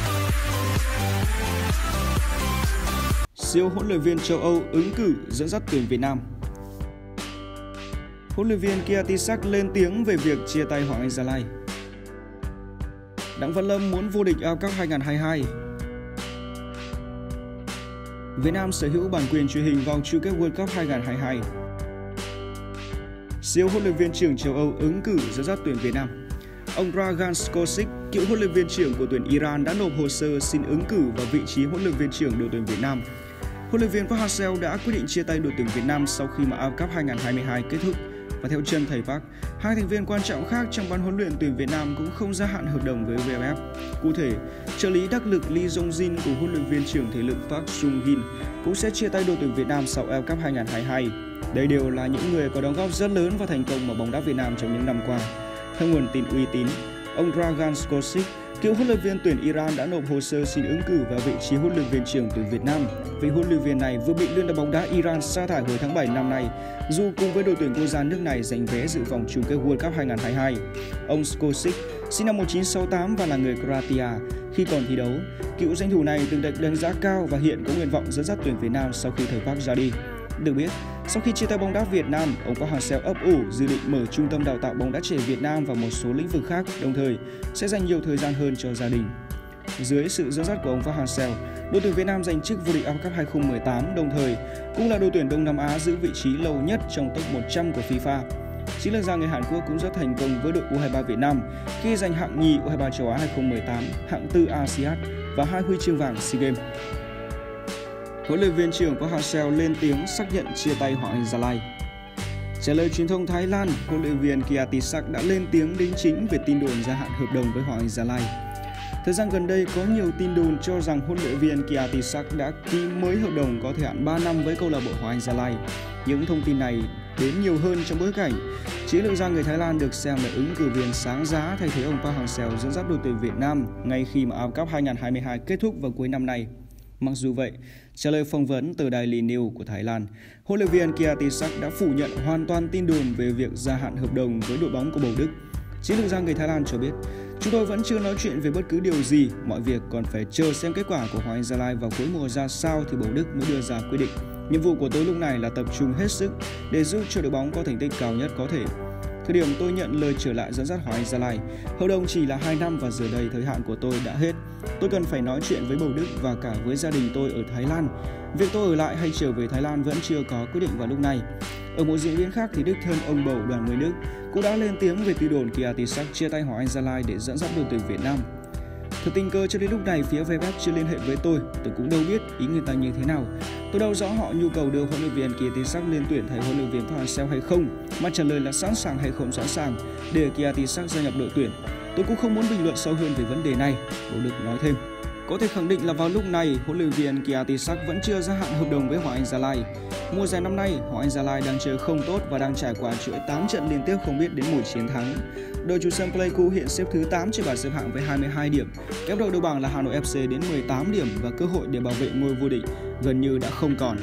Siêu huấn luyện viên châu Âu ứng cử dẫn dắt tuyển Việt Nam. Huấn luyện viên Kiatisak lên tiếng về việc chia tay Hoàng Anh Gia Lai. Đặng Văn Lâm muốn vô địch AFF Cup 2022. Việt Nam sở hữu bản quyền truyền hình vòng chung kết World Cup 2022. Siêu huấn luyện viên trưởng châu Âu ứng cử dẫn dắt tuyển Việt Nam. Ông Dragan Skocic, cựu huấn luyện viên trưởng của tuyển Iran đã nộp hồ sơ xin ứng cử vào vị trí huấn luyện viên trưởng đội tuyển Việt Nam. Huấn luyện viên Park Hang-seo đã quyết định chia tay đội tuyển Việt Nam sau khi mà AFF Cup 2022 kết thúc. Và theo chân thầy Park, hai thành viên quan trọng khác trong ban huấn luyện tuyển Việt Nam cũng không gia hạn hợp đồng với VFF. Cụ thể, trợ lý đắc lực Lee Jong-jin của huấn luyện viên trưởng thể lực Park Sung-hin cũng sẽ chia tay đội tuyển Việt Nam sau AFF Cup 2022. Đây đều là những người có đóng góp rất lớn vào thành công của bóng đá Việt Nam trong những năm qua. Theo nguồn tin uy tín, ông Dragan Skocic, cựu huấn luyện viên tuyển Iran đã nộp hồ sơ xin ứng cử vào vị trí huấn luyện viên trưởng tuyển Việt Nam. Vị huấn luyện viên này vừa bị Liên đoàn bóng đá Iran sa thải hồi tháng 7 năm nay, dù cùng với đội tuyển quốc gia nước này giành vé dự vòng chung kết World Cup 2022. Ông Skocic, sinh năm 1968 và là người Croatia, khi còn thi đấu, cựu danh thủ này từng được đánh giá cao và hiện có nguyện vọng dẫn dắt tuyển Việt Nam sau khi thầy Park ra đi. Được biết, sau khi chia tay bóng đá Việt Nam, ông Park Hang-seo ấp ủ dự định mở trung tâm đào tạo bóng đá trẻ Việt Nam và một số lĩnh vực khác, đồng thời sẽ dành nhiều thời gian hơn cho gia đình. Dưới sự dẫn dắt của ông Park Hang-seo, đội tuyển Việt Nam giành chức vô địch AFF Cup 2018, đồng thời cũng là đội tuyển Đông Nam Á giữ vị trí lâu nhất trong top 100 của FIFA. Chính lược gia người Hàn Quốc cũng rất thành công với đội U23 Việt Nam khi giành hạng nhì U23 châu Á 2018, hạng tư ASEAN và 2 huy chương vàng SEA Games. Huấn luyện viên trưởng Park Hang-seo lên tiếng xác nhận chia tay Hoàng Anh Gia Lai. Trả lời truyền thông Thái Lan, huấn luyện viên Kiatisak đã lên tiếng đính chính về tin đồn gia hạn hợp đồng với Hoàng Anh Gia Lai. Thời gian gần đây có nhiều tin đồn cho rằng huấn luyện viên Kiatisak đã ký mới hợp đồng có thời hạn 3 năm với câu lạc bộ Hoàng Anh Gia Lai. Những thông tin này đến nhiều hơn trong bối cảnh chiến lược gia người Thái Lan được xem là ứng cử viên sáng giá thay thế ông Park Hang-seo dẫn dắt đội tuyển Việt Nam ngay khi mà AFF Cup 2022 kết thúc vào cuối năm nay. Mặc dù vậy, trả lời phỏng vấn từ đài Lee News của Thái Lan, huấn luyện viên Kiatisak đã phủ nhận hoàn toàn tin đồn về việc gia hạn hợp đồng với đội bóng của Bầu Đức. Chiến lược gia người Thái Lan cho biết, chúng tôi vẫn chưa nói chuyện về bất cứ điều gì, mọi việc còn phải chờ xem kết quả của Hoàng Anh Gia Lai vào cuối mùa ra sao thì Bầu Đức mới đưa ra quyết định. Nhiệm vụ của tôi lúc này là tập trung hết sức để giúp cho đội bóng có thành tích cao nhất có thể. Thời điểm tôi nhận lời trở lại dẫn dắt Hoàng Anh Gia Lai, hợp đồng chỉ là 2 năm và giờ đây thời hạn của tôi đã hết. Tôi cần phải nói chuyện với Bầu Đức và cả với gia đình tôi ở Thái Lan. Việc tôi ở lại hay trở về Thái Lan vẫn chưa có quyết định vào lúc này. Ở một diễn biến khác thì đích thân ông Bầu đoàn người Đức cũng đã lên tiếng về tin đồn Kiatisak chia tay Hoàng Anh Gia Lai để dẫn dắt đội tuyển Việt Nam. Thật tình cờ cho đến lúc này phía VFF chưa liên hệ với tôi cũng đâu biết ý người ta như thế nào. Tôi đâu rõ họ nhu cầu đưa huấn luyện viên Kiatisak lên tuyển thay huấn luyện viên Park Hang-seo hay không, mà trả lời là sẵn sàng hay không sẵn sàng để Kiatisak gia nhập đội tuyển. Tôi cũng không muốn bình luận sâu hơn về vấn đề này, Bầu Đức nói thêm. Có thể khẳng định là vào lúc này, huấn luyện viên Kiatisak vẫn chưa gia hạn hợp đồng với Hoàng Anh Gia Lai. Mùa giải năm nay, Hoàng Anh Gia Lai đang chơi không tốt và đang trải qua chuỗi 8 trận liên tiếp không biết đến một chiến thắng. Đội chủ sân Pleiku hiện xếp thứ 8 trên bảng xếp hạng với 22 điểm, kém đội đầu bảng là Hà Nội FC đến 18 điểm và cơ hội để bảo vệ ngôi vô địch gần như đã không còn.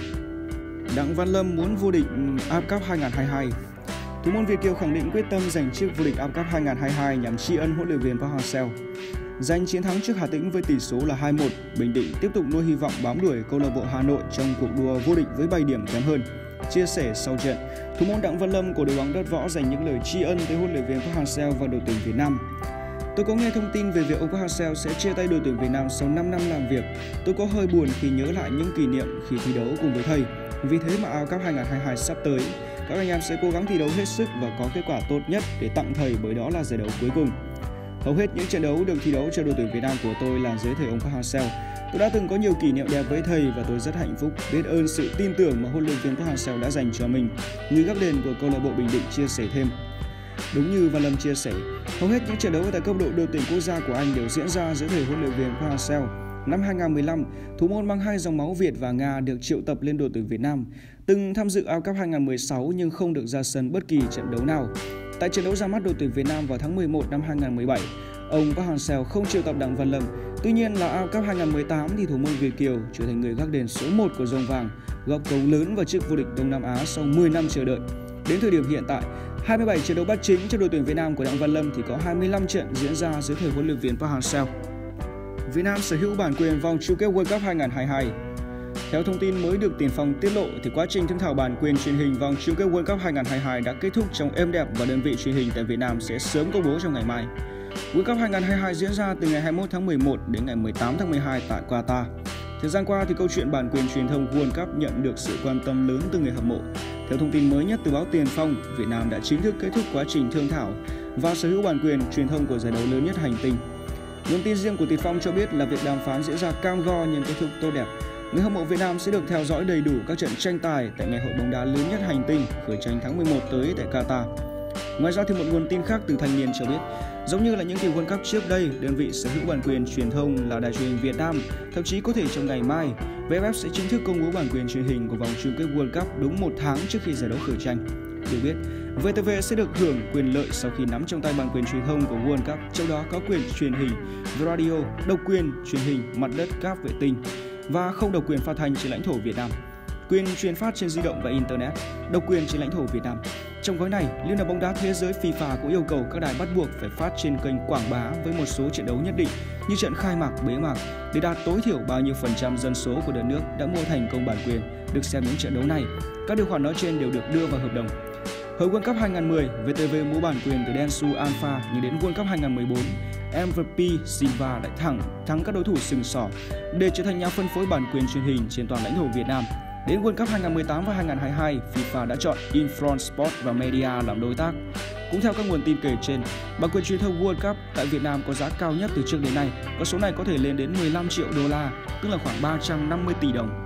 Đặng Văn Lâm muốn vô địch AFF Cup 2022. Thủ môn Việt kiều khẳng định quyết tâm giành chức vô địch AFF Cup 2022 nhằm tri ân huấn luyện viên Park Hang-seo. Giành chiến thắng trước Hà Tĩnh với tỷ số là 2-1, Bình Định tiếp tục nuôi hy vọng bám đuổi câu lạc bộ Hà Nội trong cuộc đua vô địch với 7 điểm kém hơn. Chia sẻ sau trận, thủ môn Đặng Văn Lâm của đội bóng Đất Võ dành những lời tri ân tới huấn luyện viên Park Hang-seo và đội tuyển Việt Nam. Tôi có nghe thông tin về việc ông Park Hang-seo sẽ chia tay đội tuyển Việt Nam sau 5 năm làm việc. Tôi có hơi buồn khi nhớ lại những kỷ niệm khi thi đấu cùng với thầy. Vì thế mà AFF Cup 2022 sắp tới, các anh em sẽ cố gắng thi đấu hết sức và có kết quả tốt nhất để tặng thầy, bởi đó là giải đấu cuối cùng. Hầu hết những trận đấu được thi đấu cho đội tuyển Việt Nam của tôi là dưới thời ông Park Hang-seo. Tôi đã từng có nhiều kỷ niệm đẹp với thầy và tôi rất hạnh phúc biết ơn sự tin tưởng mà huấn luyện viên Park Hang-seo đã dành cho mình, người gác đền của câu lạc bộ Bình Định chia sẻ thêm. Đúng như Văn Lâm chia sẻ, hầu hết những trận đấu tại cấp độ đội tuyển quốc gia của anh đều diễn ra dưới thời huấn luyện viên Park Hang-seo. Năm 2015, thủ môn mang hai dòng máu Việt và Nga được triệu tập lên đội tuyển Việt Nam, từng tham dự AFF Cup 2016 nhưng không được ra sân bất kỳ trận đấu nào. Tại trận đấu ra mắt đội tuyển Việt Nam vào tháng 11 năm 2017, ông Park Hang-seo không triệu tập Đặng Văn Lâm. Tuy nhiên là AFF Cup 2018 thì thủ môn Việt kiều trở thành người gác đền số 1 của Rồng Vàng, góp công lớn vào chức vô địch Đông Nam Á sau 10 năm chờ đợi. Đến thời điểm hiện tại, 27 trận đấu bắt chính cho đội tuyển Việt Nam của Đặng Văn Lâm thì có 25 trận diễn ra dưới thời huấn luyện viên Park Hang-seo. Việt Nam sở hữu bản quyền vòng chung kết World Cup 2022. Theo thông tin mới được Tiền Phong tiết lộ, thì quá trình thương thảo bản quyền truyền hình vòng chung kết World Cup 2022 đã kết thúc trong êm đẹp và đơn vị truyền hình tại Việt Nam sẽ sớm công bố trong ngày mai. World Cup 2022 diễn ra từ ngày 21 tháng 11 đến ngày 18 tháng 12 tại Qatar. Thời gian qua thì câu chuyện bản quyền truyền thông World Cup nhận được sự quan tâm lớn từ người hâm mộ. Theo thông tin mới nhất từ báo Tiền Phong, Việt Nam đã chính thức kết thúc quá trình thương thảo và sở hữu bản quyền truyền thông của giải đấu lớn nhất hành tinh. Nguồn tin riêng của Tiền Phong cho biết là việc đàm phán diễn ra cam go nhưng kết thúc tốt đẹp. Người hâm mộ Việt Nam sẽ được theo dõi đầy đủ các trận tranh tài tại ngày hội bóng đá lớn nhất hành tinh khởi tranh tháng 11 tới tại Qatar. Ngoài ra thì một nguồn tin khác từ Thanh Niên cho biết, giống như là những kỳ World Cup trước đây, đơn vị sở hữu bản quyền truyền thông là Đài truyền hình Việt Nam, thậm chí có thể trong ngày mai, VFF sẽ chính thức công bố bản quyền truyền hình của vòng chung kết World Cup đúng 1 tháng trước khi giải đấu khởi tranh. Được biết, VTV sẽ được hưởng quyền lợi sau khi nắm trong tay bản quyền truyền thông của World Cup, trong đó có quyền truyền hình radio, độc quyền truyền hình mặt đất cáp vệ tinh và không độc quyền phát thanh trên lãnh thổ Việt Nam, quyền truyền phát trên di động và internet, độc quyền trên lãnh thổ Việt Nam. Trong gói này, Liên đoàn bóng đá thế giới FIFA cũng yêu cầu các đài bắt buộc phải phát trên kênh quảng bá với một số trận đấu nhất định như trận khai mạc, bế mạc để đạt tối thiểu bao nhiêu phần trăm dân số của đất nước đã mua thành công bản quyền được xem những trận đấu này. Các điều khoản nói trên đều được đưa vào hợp đồng. Hồi World Cup 2010, VTV mua bản quyền từ Dentsu Alpha, nhưng đến World Cup 2014, MVP Silva lại thắng các đối thủ sừng sỏ để trở thành nhà phân phối bản quyền truyền hình trên toàn lãnh thổ Việt Nam. Đến World Cup 2018 và 2022, FIFA đã chọn Infront Sport và Media làm đối tác. Cũng theo các nguồn tin kể trên, bản quyền truyền thông World Cup tại Việt Nam có giá cao nhất từ trước đến nay. Con số này có thể lên đến 15 triệu đô la, tức là khoảng 350 tỷ đồng.